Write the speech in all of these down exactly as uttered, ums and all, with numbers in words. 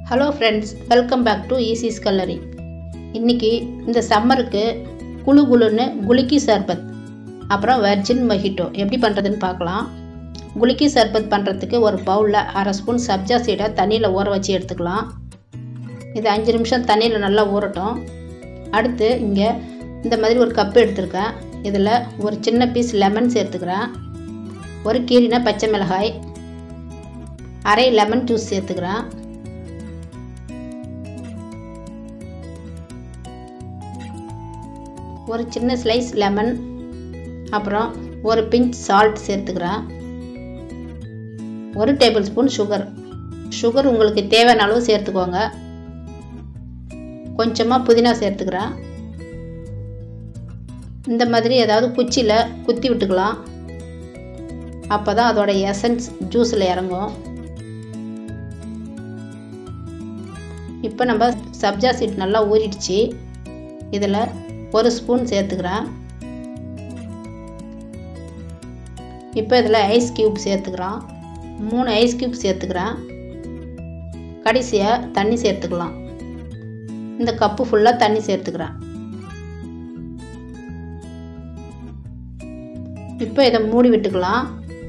Hello friends, welcome back to easyscullery. இன்னைக்கு இந்த சம்மருக்கு குளு குளுன்னு குலுக்கி சர்பத் அப்புறம் வெர்ஜின் மொஹிட்டோ எப்படி பண்ணுறதுன்னு பார்க்கலாம். குலுக்கி சர்பத் பண்ணுறதுக்கு ஒரு பவுலில் அரை ஸ்பூன் சப்ஜா சீடை தண்ணியில் ஊற வச்சு எடுத்துக்கலாம். இது அஞ்சு நிமிஷம் தண்ணியில் நல்லா ஊறட்டும். அடுத்து இங்கே இந்த மாதிரி ஒரு கப்பு எடுத்துருக்கேன். இதில் ஒரு சின்ன பீஸ் லெமன் சேர்த்துக்கிறேன். ஒரு கீரின பச்சை மிளகாய், அரை லெமன் ஜூஸ் சேர்த்துக்கிறேன். ஒரு சின்ன ஸ்லைஸ் லெமன், அப்புறம் ஒரு பிஞ்ச் சால்ட் சேர்த்துக்கிறேன். ஒரு டேபிள் ஸ்பூன் சுகர். சுகர் உங்களுக்கு தேவையான அளவு சேர்த்துக்கோங்க. கொஞ்சமாக புதினா சேர்த்துக்கிறேன். இந்த மாதிரி ஏதாவது குச்சியில் குத்தி விட்டுக்கலாம். அப்போ தான் அதோட எசன்ஸ் ஜூஸில் இறங்கும். இப்போ நம்ம சப்ஜா சீட் நல்லா ஊறிடுச்சு. இதில் ஒரு ஸ்பூன் சேர்த்துக்கிறேன். இப்போ இதில் ஐஸ் கியூப் சேர்த்துக்கிறோம். மூணு ஐஸ் கியூப் சேர்த்துக்கிறேன். கடைசியாக தண்ணி சேர்த்துக்கலாம். இந்த கப்பு ஃபுல்லாக தண்ணி சேர்த்துக்கிறேன். இப்போ இதை மூடி விட்டுக்கலாம்.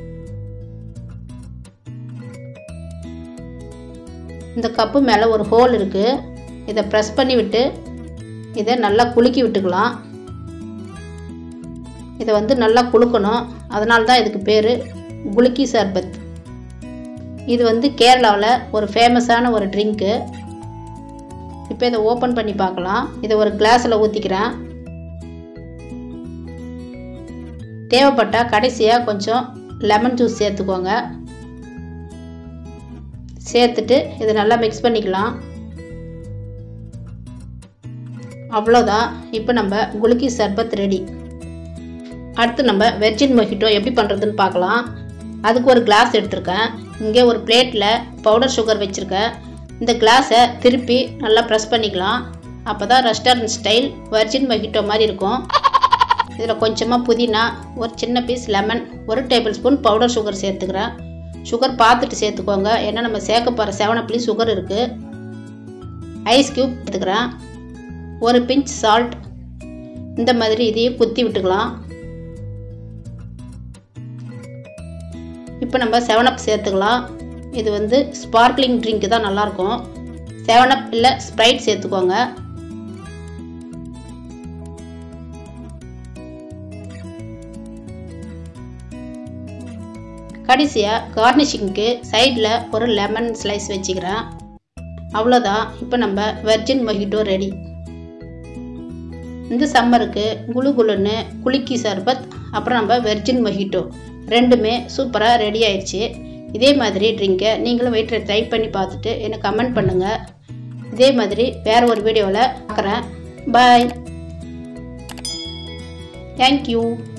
இந்த கப்பு மேலே ஒரு ஹோல் இருக்குது. இதை ப்ரெஸ் பண்ணி விட்டு இதை நல்லா குலுக்கி விட்டுக்கலாம். இதை வந்து நல்லா குலுக்கணும். அதனால தான் இதுக்கு பேர் குலுக்கி சர்பத். இது வந்து கேரளாவில் ஒரு ஃபேமஸான ஒரு ட்ரிங்க்கு. இப்போ இதை ஓப்பன் பண்ணி பார்க்கலாம். இதை ஒரு கிளாஸில் ஊற்றிக்கிறேன். தேவைப்பட்டால் கடைசியாக கொஞ்சம் லெமன் ஜூஸ் சேர்த்துக்கோங்க. சேர்த்துட்டு இதை நல்லா மிக்ஸ் பண்ணிக்கலாம். அவ்வளோதான். இப்போ நம்ம குலுக்கி சர்பத் ரெடி. அடுத்து நம்ம வெர்ஜின் மொஹிட்டோ எப்படி பண்ணுறதுன்னு பார்க்கலாம். அதுக்கு ஒரு கிளாஸ் எடுத்திருக்கேன். இங்கே ஒரு பிளேட்டில் பவுடர் சுகர் வச்சுருக்கேன். இந்த கிளாஸை திருப்பி நல்லா ப்ரெஸ் பண்ணிக்கலாம். அப்போ தான் ரெஸ்டாரண்ட் ஸ்டைல் வெர்ஜின் மொஹிட்டோ மாதிரி இருக்கும். இதில் கொஞ்சமாக புதினா, ஒரு சின்ன பீஸ் லெமன், ஒரு டேபிள் ஸ்பூன் பவுடர் சுகர் சேர்த்துக்கிறேன். சுகர் பார்த்துட்டு சேர்த்துக்கோங்க, ஏன்னா நம்ம சேர்க்க போகிற செவனப்லேயும் சுகர் இருக்குது. ஐஸ் கியூப் எடுத்துக்கிறேன். ஒரு பிஞ்ச் சால்ட். இந்த மாதிரி இதையும் குத்தி விட்டுக்கலாம். இப்போ நம்ம செவனப் சேர்த்துக்கலாம். இது வந்து ஸ்பார்க்லிங் ட்ரிங்க் தான் நல்லாயிருக்கும். செவனப் இல்லை ஸ்ப்ரைட் சேர்த்துக்கோங்க. கடைசியாக கார்னிஷிங்க்கு சைடில் ஒரு லெமன் ஸ்லைஸ் வச்சுக்கிறேன். அவ்வளோதான். இப்போ நம்ம வெர்ஜின் மொஹிட்டோ ரெடி. இந்த சம்மருக்கு குளு குளுன்னு குலுக்கி சர்பத் அப்புறம் நம்ம வெர்ஜின் மொஹிட்டோ ரெண்டுமே சூப்பராக ரெடி ஆயிடுச்சு. இதே மாதிரி ட்ரிங்கை நீங்களும் வீட்டில் ட்ரை பண்ணி பார்த்துட்டு எனக்கு கமெண்ட் பண்ணுங்கள். இதே மாதிரி வேறு ஒரு வீடியோவில் பார்க்குறேன். பாய். தேங்க்யூ.